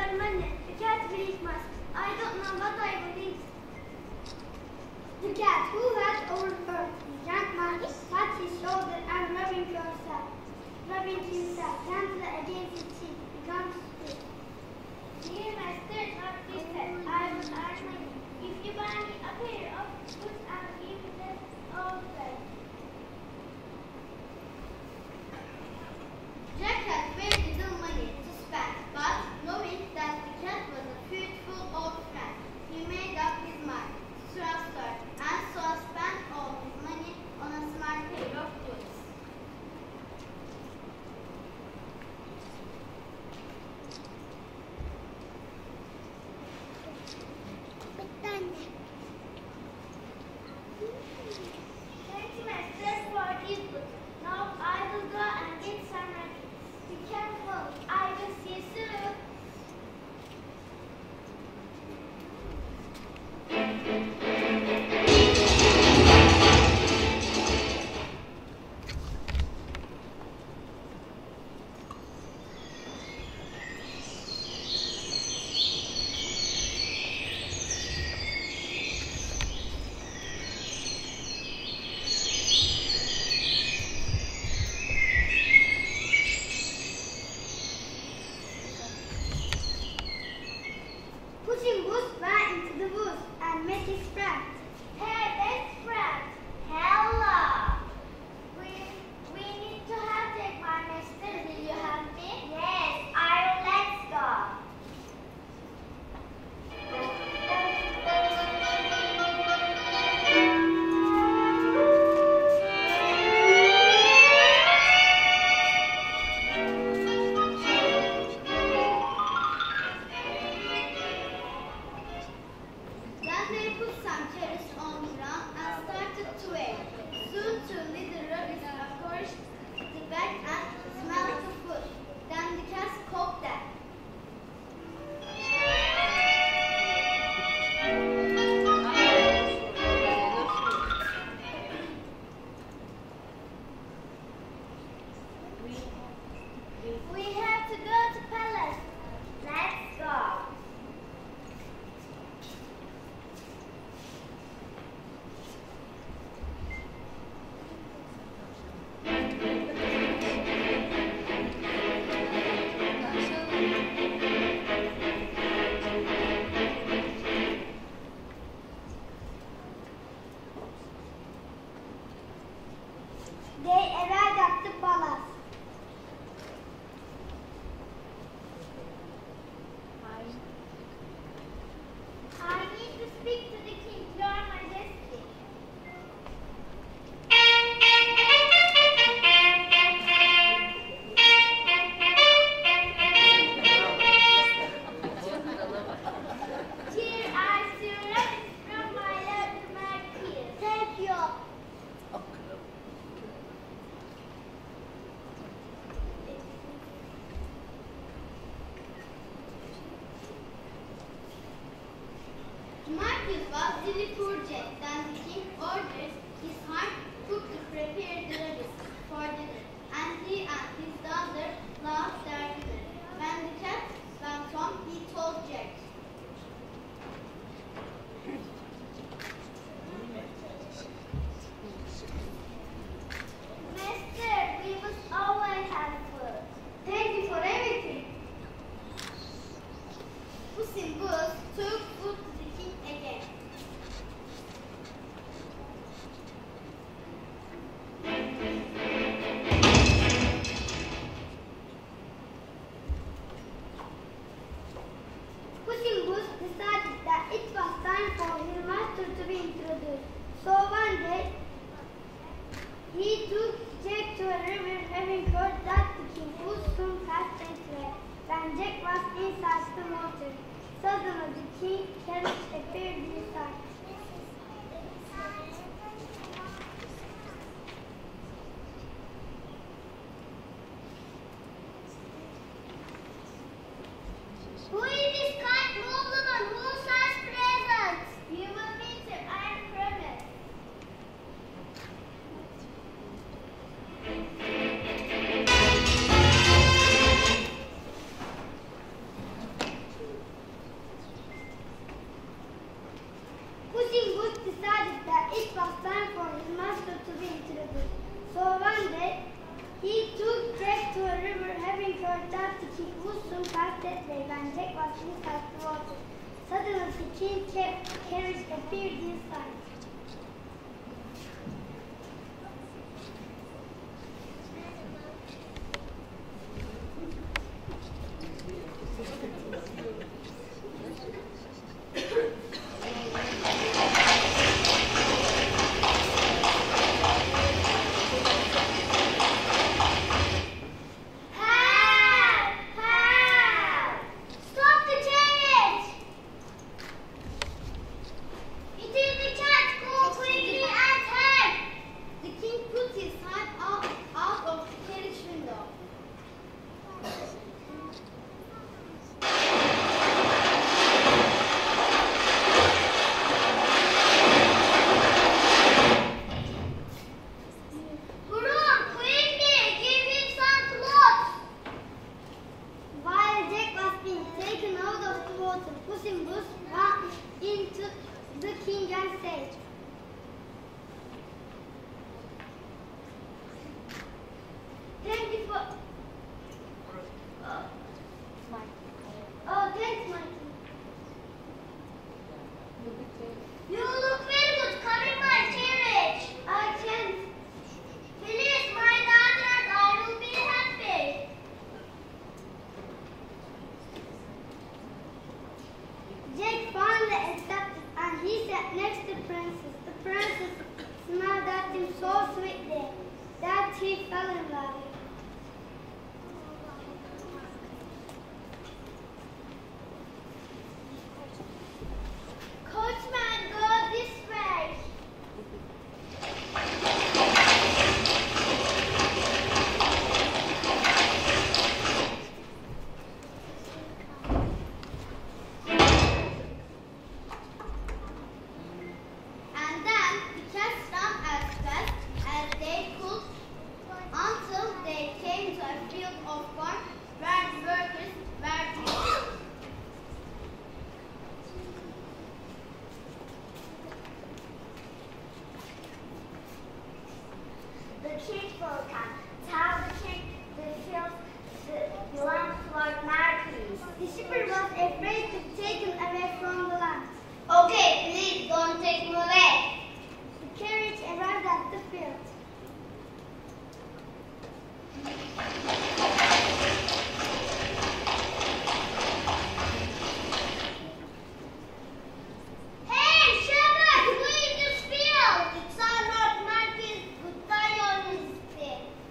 little money. The cat will eat mice. I don't know what I will eat. The cat, who had overheard his grandma, tapped his shoulder and rubbing himself gently against his cheek, began to speak. Dear master, not this pet. I will earn money. If you buy me a pair of boots, I will give you the old bed. Jack had very little money to spend, but knowing that the cat was a faithful old friend, he made up his mind to trust her and so spent all his money on a smart pair of boots. Thank you, master, for these boots. Now I will go and get some rabbits. Be careful. I will see you soon. Puss in Boots ran into the woods and met his friend. Hey, best friend. Hello. We need to have take my master. Will you help me? Yes, let's go. Then they put some cherries on the ground and started to wait. Soon two little rabbits approached the bag and smelled the food. Then the cat called them. We have to go to palace. Let's go. They arrived at the palace. I need to speak to the king, Your Majesty. Here are two rabbits from my lord the Marquis. Thank you. The Marquis was really poor Jack. Then the king ordered his hind cook to prepare the rabbits for dinner, and he and his daughter loved their dinner. When the cat went home, he told Jack. Master, we must always have food. Thank you for everything. Puss in Boots took food to the king again. Puss in Boots decided that it was time for his master to be introduced. So one day, he took Jack to a river, having heard that the king would soon pass that way. When Jack was inside the water, suddenly the king's carriage appeared in sight. Who is this kind nobleman who has presents? You will meet him, I promise. king's carriage appeared in sight. Puss in Boots ran into the king and said, "Thank you for... thanks, my king. You look very good. Come in my carriage." "I can't." "Please, my daughter, I will be happy." Jack finally accepted and he sat next to the princess. The princess smiled at him so sweetly that he fell in love. "Coachman, go this way." And then the cats ran as fast as they could until they came to a field of corn where the workers were digging. The king spoke up. "Tell the king the field belongs to Lord Marquis." The shepherd was afraid to be taken away from the land. "Okay, please don't take me away." The carriage arrived at the field. "Hey, shepherd, who is this field?" "It's our Lord Marquis. Goodbye on his estate."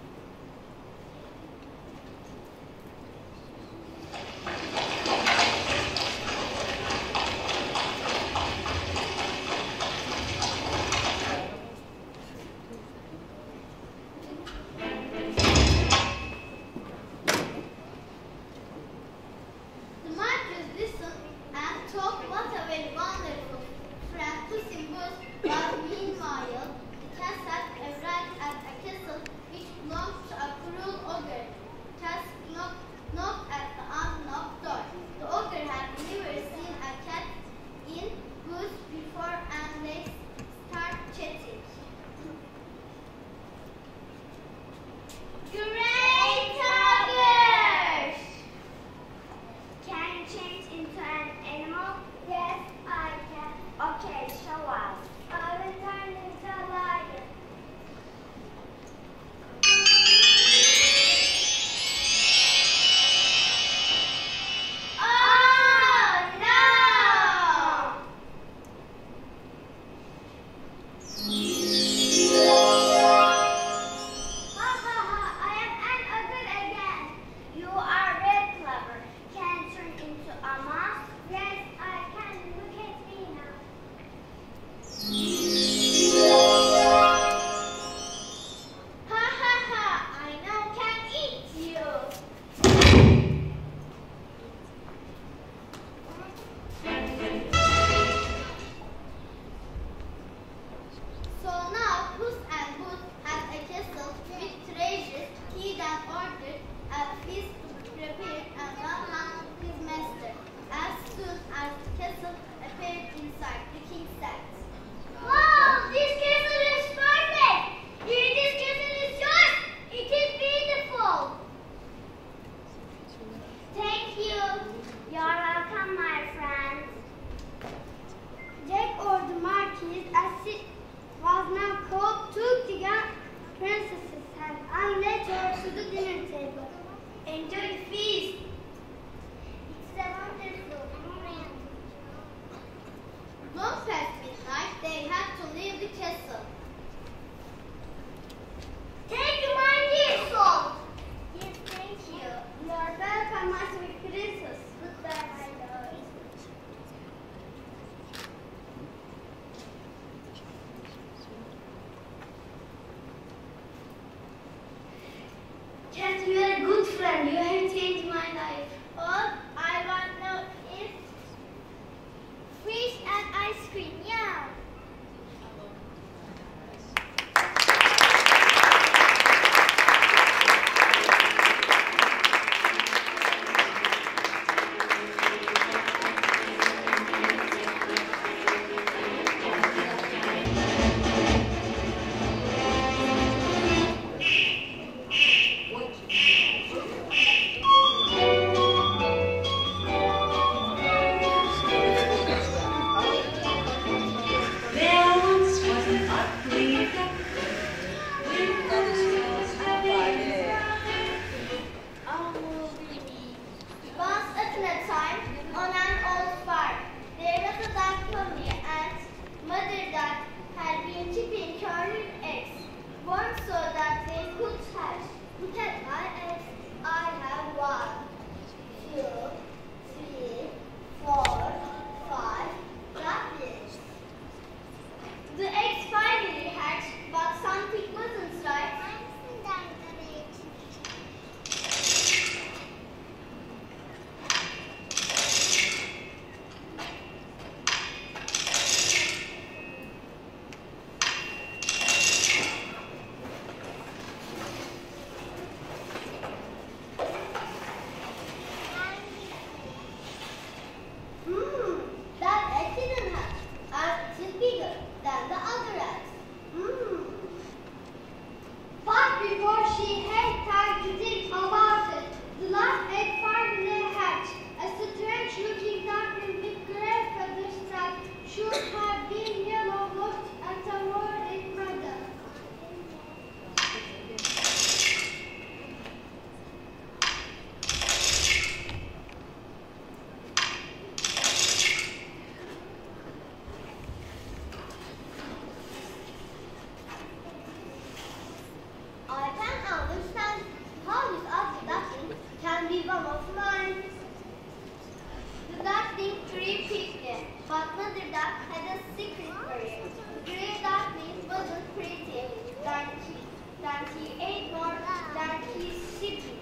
But Mother Duck had a secret for it. Grey Duckling wasn't pretty, that he ate more than his siblings.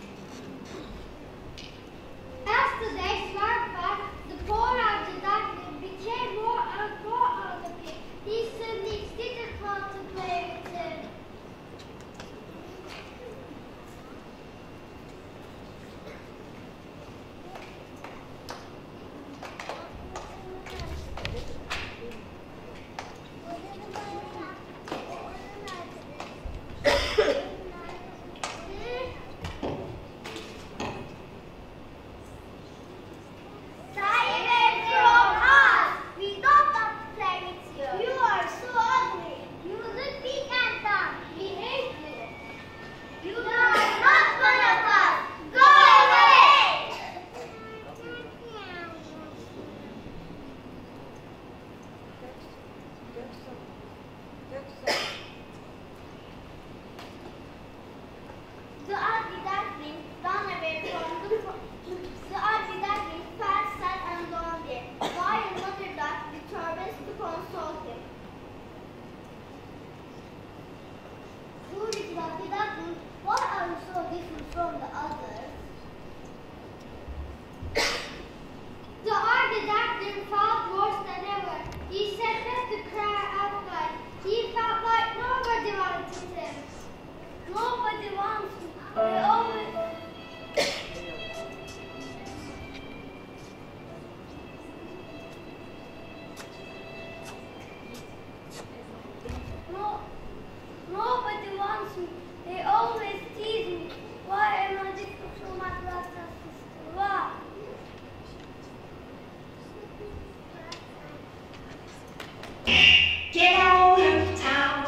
As the days went by, the poor ugly duckling became more and more ugly. His siblings didn't want to play with him. Why are you so different from the others? The ugly duckling felt worse than ever. He started to cry outright. He felt like nobody wanted him. Nobody wants him. They always... Nobody wants me. They always tease me. Why am I different from my brother and sister? Why? Get out of town.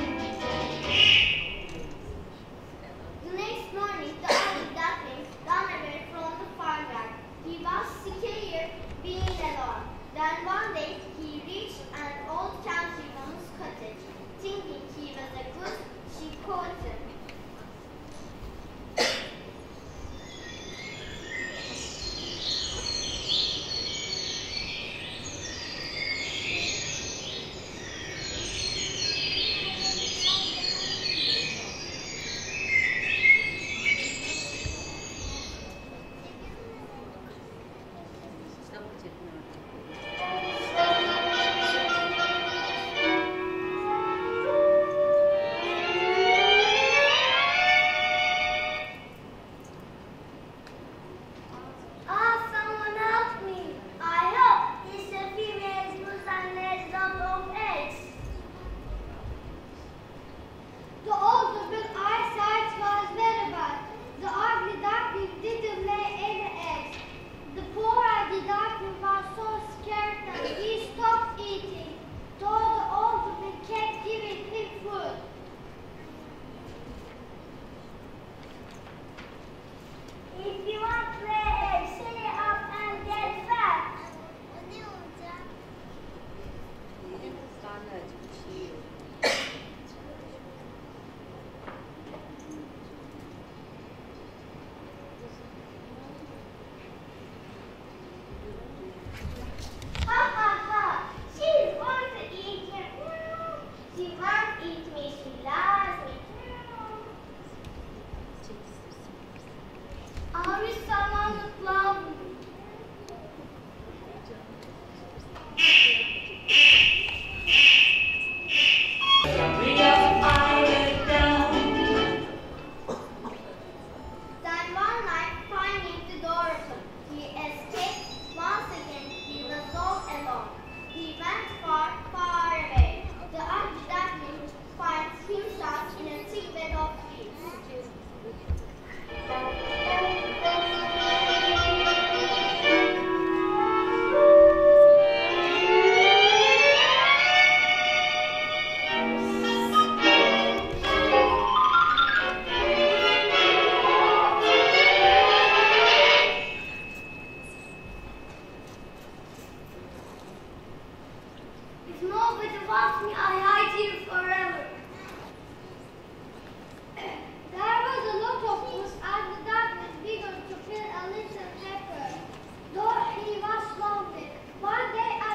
The next morning, the ugly duckling ran away from the farmyard. He was scared being alone. Then one day, he reached an old countryman's cottage. Thinking he was a goose, she caught him. One day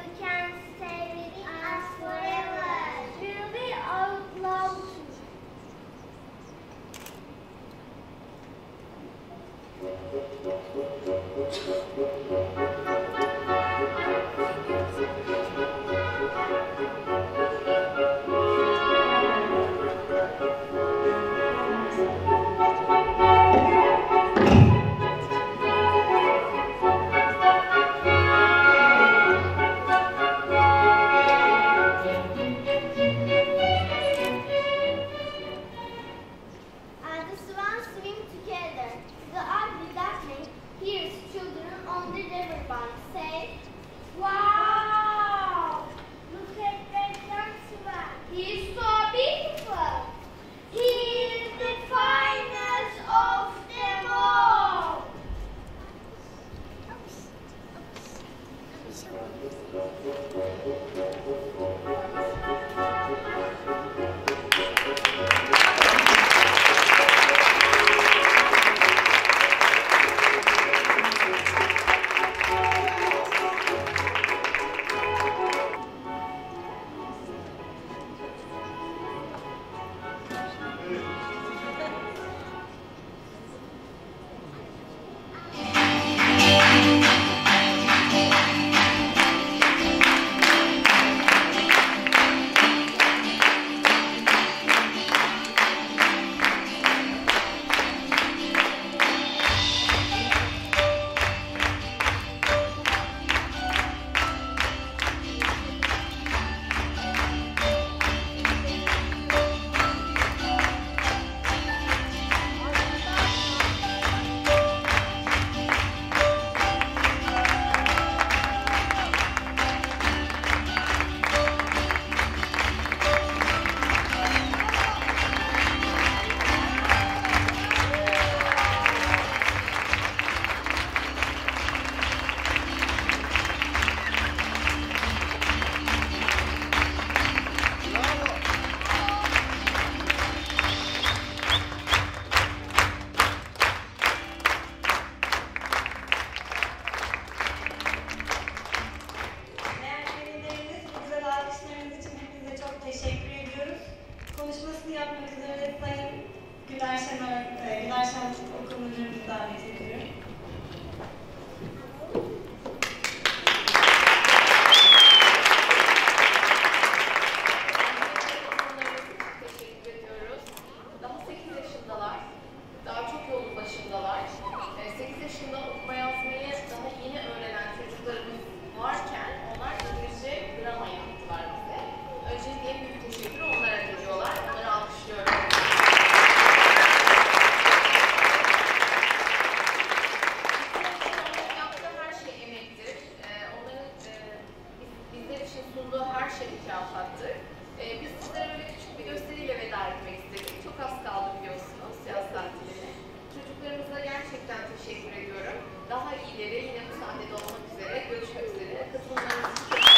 can stay with us forever. Really out loud. Konuşmasını yapmak üzere Sayın Güler Şen Okul Müdürümüzü davet ediyorum. Teşekkür ediyoruz. Daha 8 yaşındalar. Daha çok yolun başındalar. 8 yaşında okuma yazmayı daha yeni öğrenen çocuklarımız varken onlar İngilizce drama yaptılar bize. Öncelikle en büyük teşekkürü onlara ediyorlar. Onları alkışlıyorum. Onların yaptığı her şey emektir. Onların bizler için sunduğu her şey mükafattır. Biz sizlere böyle küçük bir gösteriyle veda etmek istedik. Çok az kaldı biliyorsunuz yaz tatiline. Çocuklarımıza gerçekten teşekkür ediyorum. Daha iyileri yine bu sahnede olmak üzere. Görüşmek üzere. Katılımlarınız için çok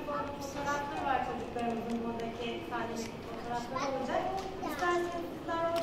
fotoğrafları var çocuklarımızın buradaki sahnedeki fotoğrafları olacak. İsterseniz sizler